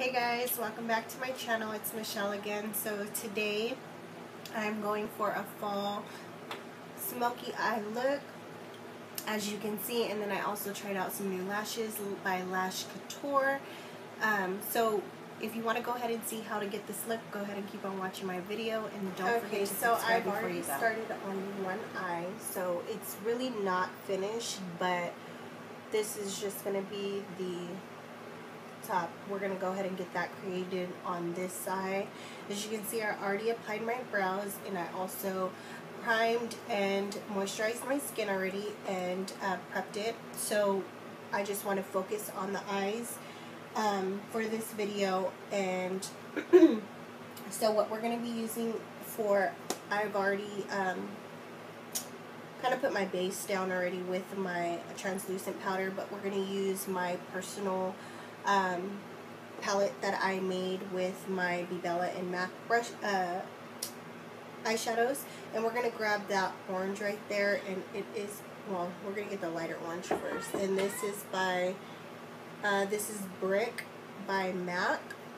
Hey guys, welcome back to my channel. It's Michelle again. So today I'm going for a fall smoky eye look, as you can see, and then I also tried out some new lashes by Lash Couture. So if you want to go ahead and see how to get this look, go ahead and keep on watching my video, and don't forget to subscribe before you go. So I've already started on one eye, so it's really not finished, but this is just going to be the top. We're going to go ahead and get that created on this side. As you can see, I already applied my brows, and I also primed and moisturized my skin already and prepped it. So I just want to focus on the eyes for this video. And so what we're going to be using for, I've already kind of put my base down already with my translucent powder, but we're going to use my personal palette that I made with my Bella and MAC brush eyeshadows, and we're going to grab that orange right there, and it is, well, we're going to get the lighter orange first, and this is by this is Brick by MAC.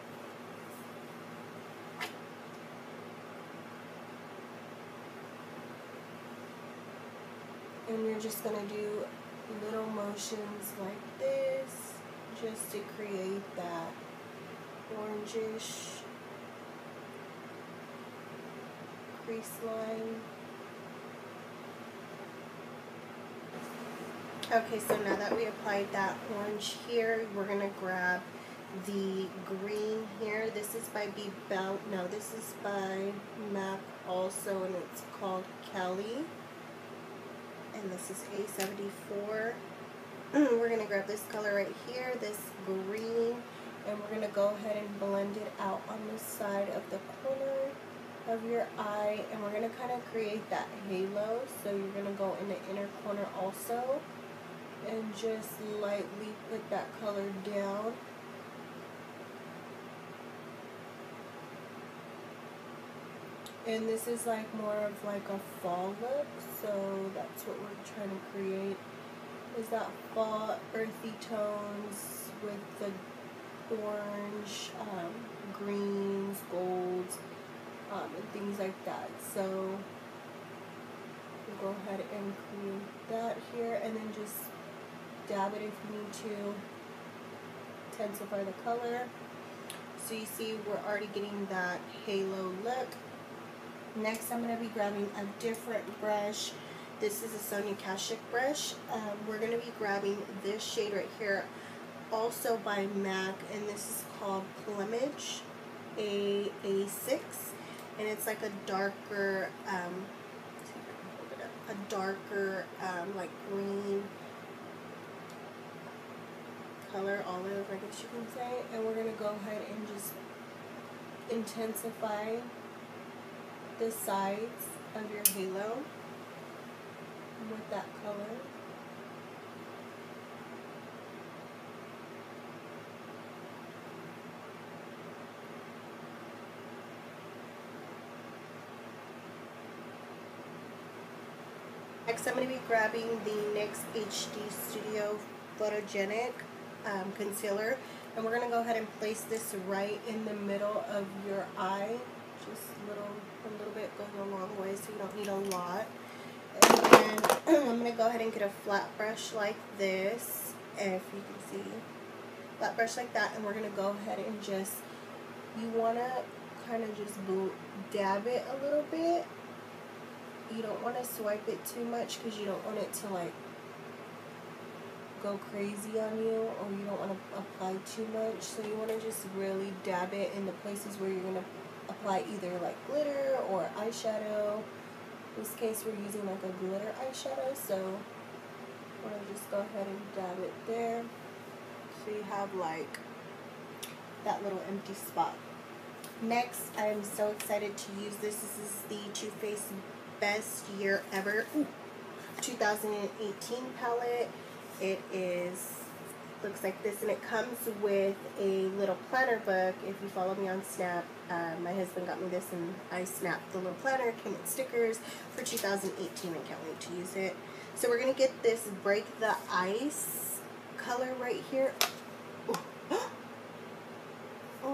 And you're just going to do little motions like this, just to create that orangish crease line. Okay, so now that we applied that orange here, we're going to grab the green here. This is by this is by MAC also, and it's called Kelly. And this is A74. We're going to grab this color right here, this green, and we're going to go ahead and blend it out on the side of the corner of your eye, and we're going to kind of create that halo. So you're going to go in the inner corner also and just lightly put that color down. And this is like more of like a fall look, so that's what we're trying to create, is that fall earthy tones with the orange, greens, golds, and things like that. So we'll go ahead and create that here, and then just dab it if you need to intensify the color. So you see we're already getting that halo look. Next, I'm going to be grabbing a different brush. This is a Sonia Kashuk brush. We're going to be grabbing this shade right here, also by MAC, and this is called Plumage A6, and it's like a darker, like green color, olive, I guess you can say. And we're going to go ahead and just intensify the sides of your halo with that color. Next, I'm going to be grabbing the NYX HD Studio Photogenic concealer, and we're going to go ahead and place this right in the middle of your eye. Just a little bit goes a long way, so you don't need a lot. And then I'm going to go ahead and get a flat brush like this, and if you can see, flat brush like that, and we're going to go ahead and just, you want to kind of just dab it a little bit. You don't want to swipe it too much because you don't want it to like go crazy on you, or you don't want to apply too much. So you want to just really dab it in the places where you're going to apply either like glitter or eyeshadow. In this case, we're using like a glitter eyeshadow, so I'm going to just go ahead and dab it there, so you have like that little empty spot. Next, I'm so excited to use this. This is the Too Faced Best Year Ever 2018 palette. It looks like this, and it comes with a little planner book. If you follow me on Snap, my husband got me this, and I snapped the little planner. It came with stickers for 2018. I can't wait to use it. So we're going to get this Break the Ice color right here.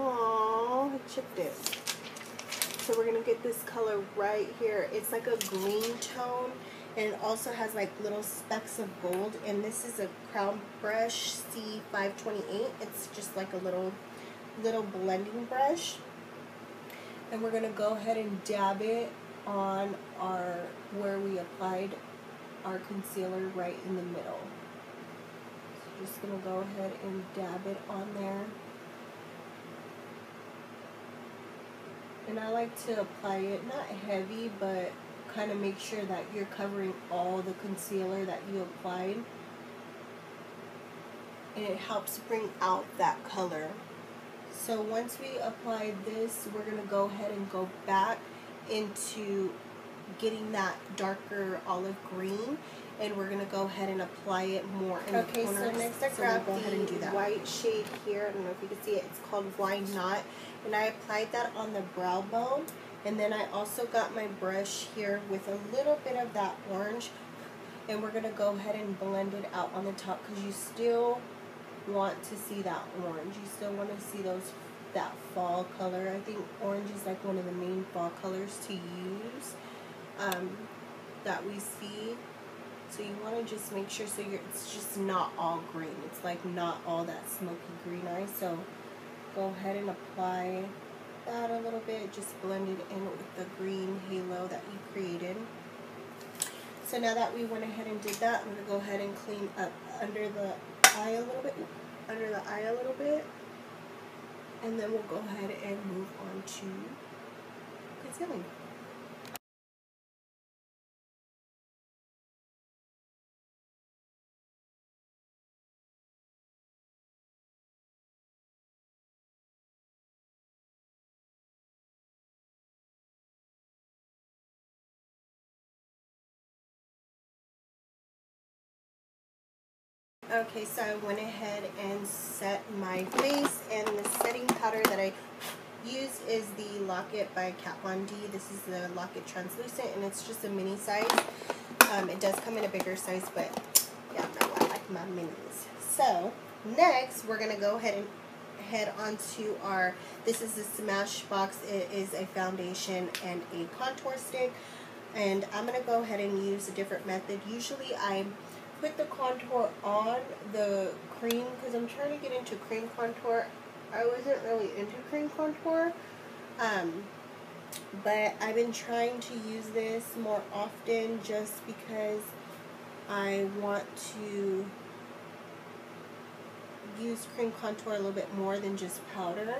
chipped it. So we're going to get this color right here. It's like a green tone, and it also has like little specks of gold. And this is a Crown Brush C528. It's just like a little blending brush. And we're going to go ahead and dab it on where we applied our concealer right in the middle. So just going to go ahead and dab it on there. And I like to apply it not heavy, but kind of make sure that you're covering all the concealer that you applied. And it helps bring out that color. So once we apply this, we're going to go ahead and go back into getting that darker olive green, and we're going to go ahead and apply it more in the corners. Okay, so next I grabbed the white shade here. I don't know if you can see it. It's called Why Not? And I applied that on the brow bone. And then I also got my brush here with a little bit of that orange. And we're going to go ahead and blend it out on the top, because you still want to see that orange. You still want to see that fall color. I think orange is like one of the main fall colors to use that we see. So you want to just make sure it's just not all green. It's like not all that smoky green eye. So go ahead and apply that a little bit. Just blend it in with the green halo that you created. So now that we went ahead and did that, I'm going to go ahead and clean up under the eye a little bit, and then we'll go ahead and move on to concealing. Okay, so I went ahead and set my face, and the setting powder that I used is the Lock-It by Kat Von D. This is the Lock-It Translucent, and it's just a mini size. It does come in a bigger size, but yeah, no, I like my minis. So next, we're gonna go ahead and head on to this is the Smashbox. It is a foundation and a contour stick, and I'm gonna go ahead and use a different method. Usually I put the contour on the cream because I'm trying to get into cream contour. I wasn't really into cream contour, but I've been trying to use this more often just because I want to use cream contour a little bit more than just powder.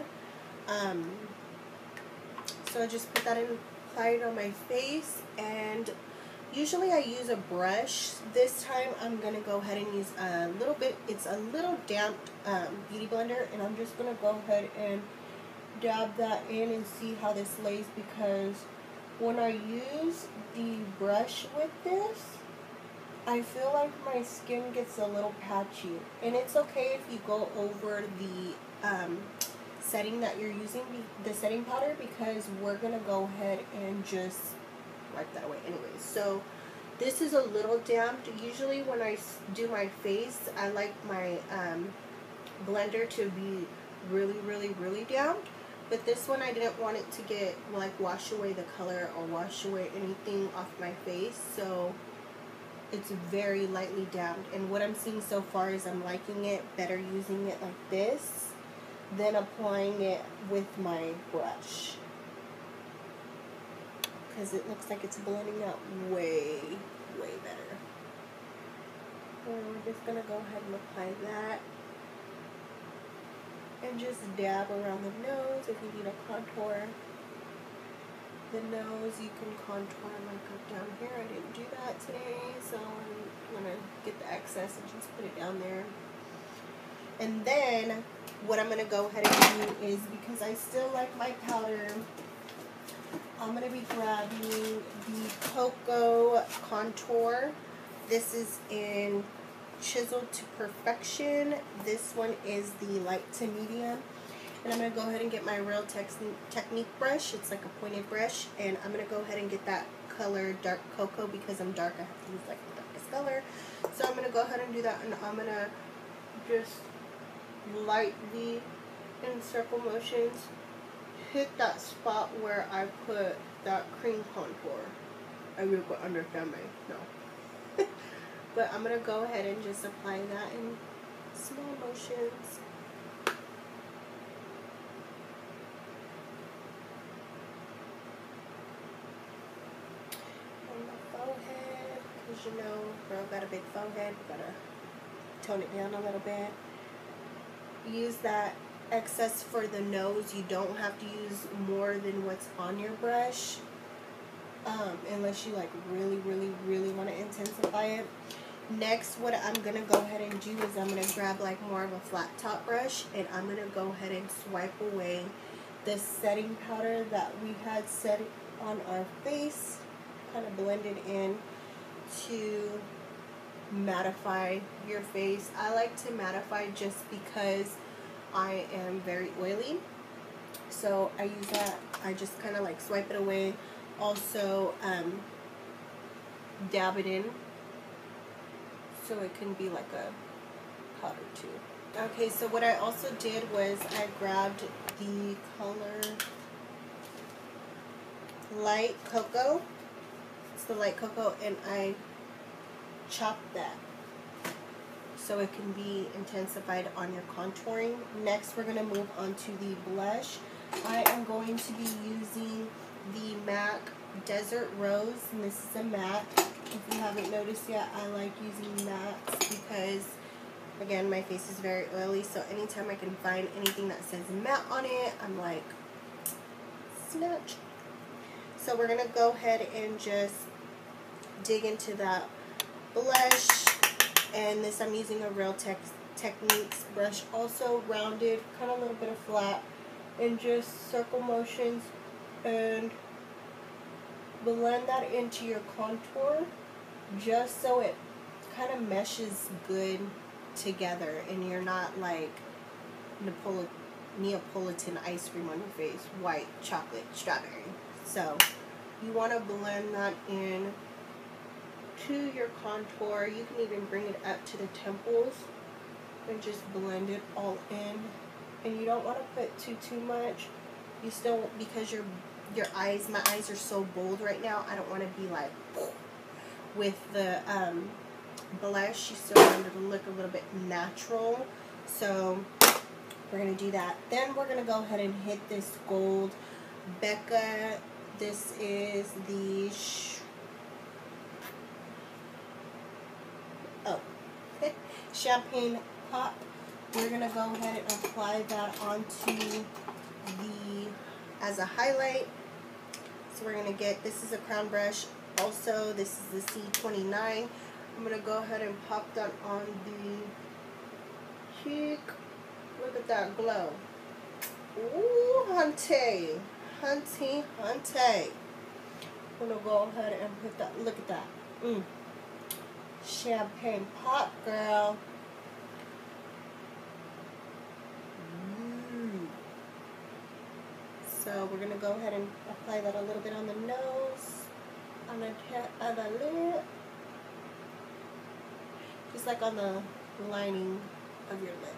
So I just put that in, applied it on my face, and usually I use a brush. This time I'm going to go ahead and use a little bit, it's a little damp beauty blender, and I'm just going to go ahead and dab that in and see how this lays, because when I use the brush with this, I feel like my skin gets a little patchy. And it's okay if you go over the setting that you're using, the setting powder, because we're going to go ahead and just wipe that away anyways. So this is a little damp. Usually when I do my face, I like my blender to be really, really, really damp. But this one, I didn't want it to get, like, wash away the color or wash away anything off my face. So it's very lightly damped. And what I'm seeing so far is I'm liking it better using it like this than applying it with my brush, because it looks like it's blending out way, way better. And we're just going to go ahead and apply that. And just dab around the nose if you need a contour. The nose, you can contour like up down here. I didn't do that today, so I'm going to get the excess and just put it down there. And then what I'm going to go ahead and do is, because I still like my powder, I'm going to be grabbing the Cocoa Contour. This is in Chiseled to Perfection. This one is the light to medium. And I'm going to go ahead and get my Real Technique brush. It's like a pointed brush. And I'm going to go ahead and get that color Dark Cocoa, because I'm dark. I have to use like the darkest color. So I'm going to go ahead and do that. And I'm going to just lightly, in circle motions, hit that spot where I put that cream contour. I will go understand me. No. But I'm going to go ahead and just apply that in small motions. On the forehead, because you know, girl got a big forehead. We got to tone it down a little bit. Use that excess for the nose. You don't have to use more than what's on your brush. Unless you like really want to intensify it. Next, what I'm going to go ahead and do is I'm going to grab like more of a flat top brush, and I'm going to go ahead and swipe away the setting powder that we had set on our face, kind of blend it in to mattify your face. I like to mattify just because I am very oily, so I use that. I just kind of like swipe it away. Also dab it in so it can be like a powder too. Okay, so what I also did was I grabbed the color Light Cocoa. It's the Light Cocoa, and I chopped that so it can be intensified on your contouring. Next, we're going to move on to the blush. I am going to be using the MAC Desert Rose, and this is a matte. If you haven't noticed yet, I like using mattes because, again, my face is very oily, so anytime I can find anything that says matte on it, I'm like, snatch. So we're going to go ahead and just dig into that blush, and this I'm using a Real Techniques brush, also rounded, kind of a little bit of flat, and just circle motions, and blend that into your contour just so it kind of meshes good together and you're not like Neapolitan ice cream on your face, white chocolate strawberry. So you want to blend that in to your contour. You can even bring it up to the temples and just blend it all in. And you don't want to put too much. You still, because your eyes, my eyes are so bold right now, I don't want to be like with the blush. You still want it to look a little bit natural. So we're going to do that. Then we're going to go ahead and hit this gold Becca. This is the Champagne Pop. We're going to go ahead and apply that onto as a highlight. So we're going to get, this is a crown brush. Also, this is the C29. I'm going to go ahead and pop that on the cheek. Look at that glow. Ooh, hunty. Hunty, hunty. I'm going to go ahead and put that, look at that. Champagne Pop, girl. So we're going to go ahead and apply that a little bit on the nose, on the tip of the lip, just like on the lining of your lip.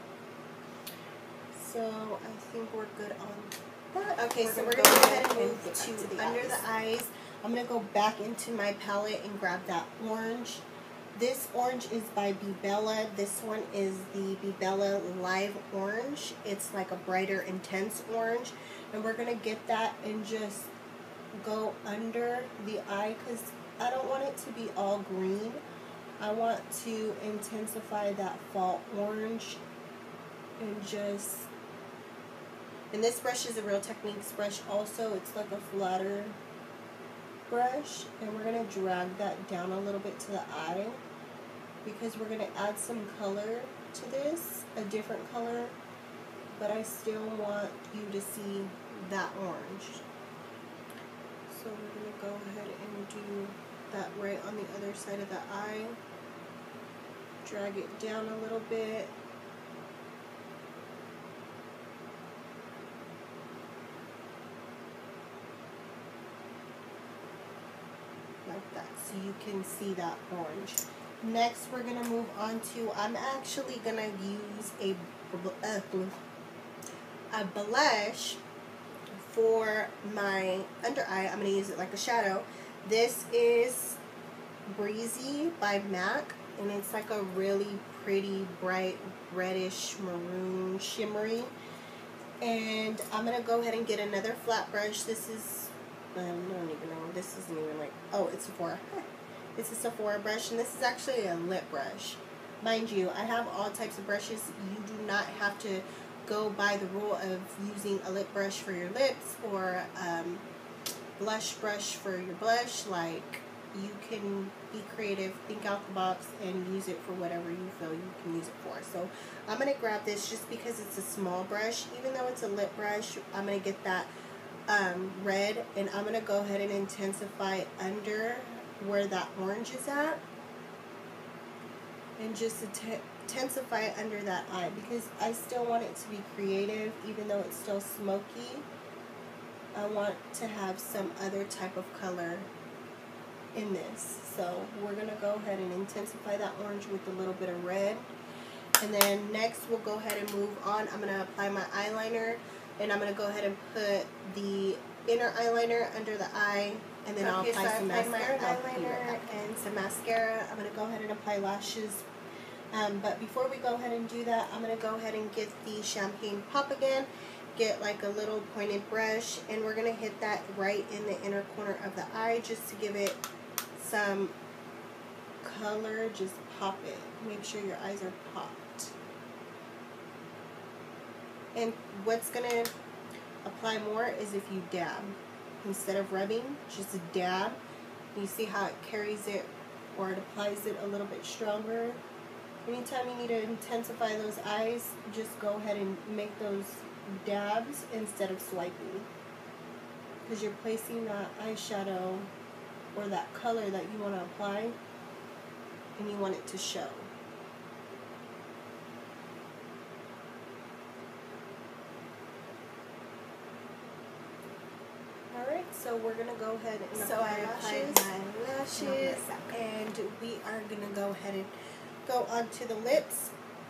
So I think we're good on that. Okay, so we're going to go ahead and move to under the eyes. I'm going to go back into my palette and grab that orange. This orange is by Bebella. This one is the Bebella Live Orange. It's like a brighter, intense orange. And we're going to get that and just go under the eye because I don't want it to be all green. I want to intensify that fall orange and just... And this brush is a Real Techniques brush also. It's like a flatter brush. And we're going to drag that down a little bit to the eye because we're going to add some color to this, a different color. But I still want you to see that orange. So we're going to go ahead and do that right on the other side of the eye. Drag it down a little bit. Like that, so you can see that orange. Next, we're going to move on to, I'm actually going to use a blush for my under eye, I'm going to use it like a shadow. This is Breezy by MAC, and it's like a really pretty, bright, reddish, maroon, shimmery. And I'm going to go ahead and get another flat brush. This is, I don't even know, this isn't even like, oh, it's Sephora. It's a Sephora brush, and this is actually a lip brush. Mind you, I have all types of brushes. You do not have to go by the rule of using a lip brush for your lips or blush brush for your blush. Like, you can be creative, think out the box, and use it for whatever you feel you can use it for. So I'm going to grab this just because it's a small brush. Even though it's a lip brush, I'm going to get that red, and I'm going to go ahead and intensify under where that orange is at, and just intensify it under that eye, because I still want it to be creative. Even though it's still smoky, I want to have some other type of color in this. So we're going to go ahead and intensify that orange with a little bit of red. And then next we'll go ahead and move on. I'm going to apply my eyeliner, and I'm going to go ahead and put the inner eyeliner under the eye, and then I'll apply some mascara. And some mascara. I'm going to go ahead and apply lashes. But before we go ahead and do that, I'm going to go ahead and get the Champagne Pop again. Get like a little pointed brush, and we're going to hit that right in the inner corner of the eye just to give it some color. Just pop it. Make sure your eyes are popped. And what's going to apply more is if you dab. Instead of rubbing, just dab. You see how it carries it, or it applies it a little bit stronger. Anytime you need to intensify those eyes, just go ahead and make those dabs instead of swiping, because you're placing that eyeshadow or that color that you want to apply, and you want it to show. Alright, so we're going to go ahead and apply my lashes, and we are going to go ahead and go onto the lips.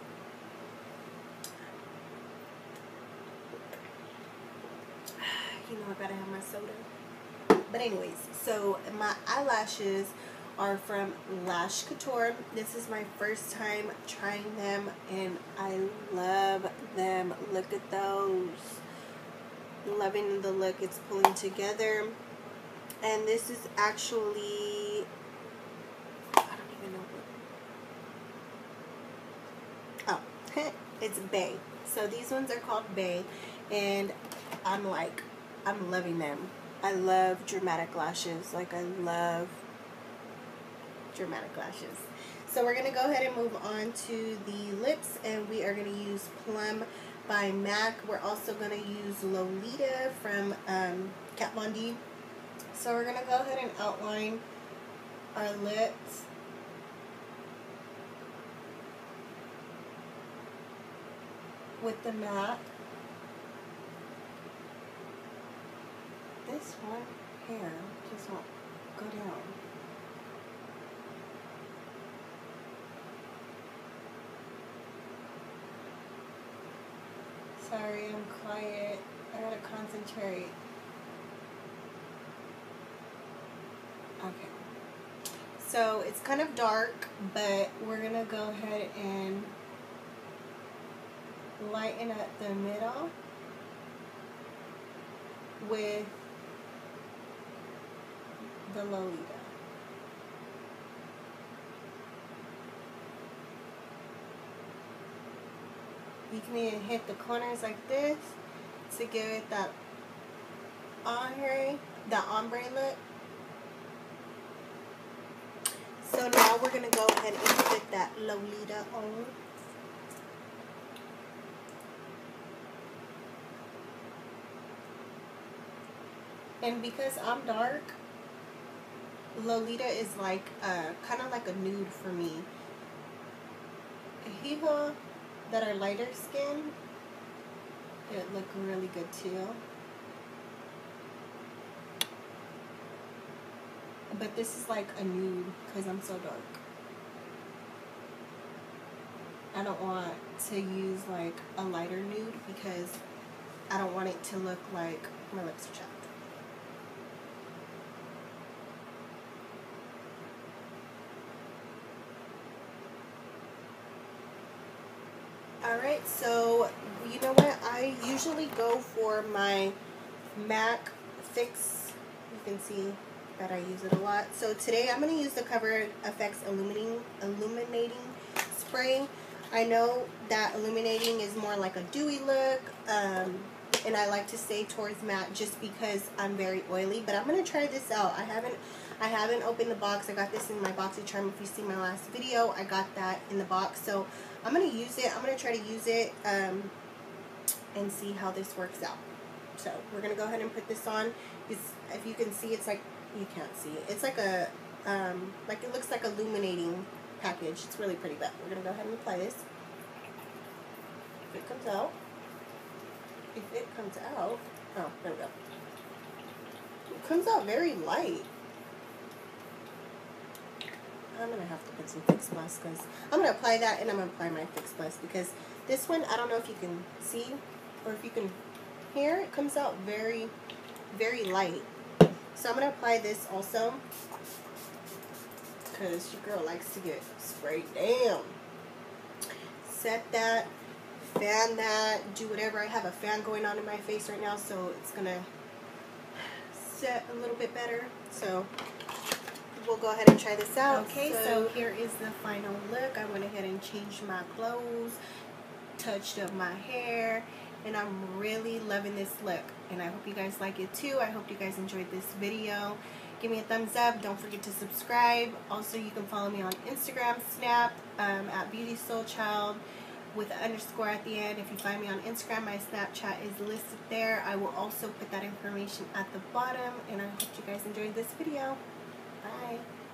You know I gotta have my soda. But anyways, so my eyelashes are from Lash Couture. This is my first time trying them, and I love them. Look at those. Loving the look it's pulling together. And this is actually, I don't even know what. Oh, it's Bay. So these ones are called Bay, and I'm loving them. I love dramatic lashes. Like, I love dramatic lashes. So we're going to go ahead and move on to the lips, and we are going to use Plum by MAC. We're also going to use Lolita from Kat Von D. So we're going to go ahead and outline our lips. With the MAC. This one hair just won't go down. Sorry, I'm quiet. I gotta concentrate. Okay. So it's kind of dark, but we're gonna go ahead and lighten up the middle with the Lolita. You can even hit the corners like this to give it that ombre look. So now we're going to go ahead and put that Lolita on. And because I'm dark, Lolita is like kind of like a nude for me. People that are lighter skin, it look really good too. But this is like a nude because I'm so dark. I don't want to use like a lighter nude because I don't want it to look like my lips are chapped. Alright, so you know what? I usually go for my MAC Fix. You can see that I use it a lot. So today I'm going to use the Cover FX Illuminating Spray. I know that illuminating is more like a dewy look, and I like to stay towards matte just because I'm very oily. But I'm going to try this out. I haven't opened the box. I got this in my BoxyCharm. If you see my last video, I got that in the box. So I'm going to use it. I'm going to try to use it and see how this works out. So we're going to go ahead and put this on. If you can see, it's like, you can't see it. It's like a, like it looks like illuminating package. It's really pretty, but we're going to go ahead and apply this. If it comes out. Oh, there we go. It comes out very light. I'm going to have to put some Fix Plus because I'm going to apply that and I'm going to apply my Fix Plus because this one, I don't know if you can see or if you can hear, it comes out very, very light. So I'm going to apply this also because your girl likes to get sprayed down. Set that, fan that, do whatever. I have a fan going on in my face right now, so it's going to set a little bit better. So we'll go ahead and try this out. Okay, so here is the final look. I went ahead and changed my clothes, touched up my hair, and I'm really loving this look. And I hope you guys like it too. I hope you guys enjoyed this video. Give me a thumbs up. Don't forget to subscribe. Also, you can follow me on Instagram, Snap, at BeautySoulChild with an underscore at the end. If you find me on Instagram, my Snapchat is listed there. I will also put that information at the bottom. And I hope you guys enjoyed this video. Bye.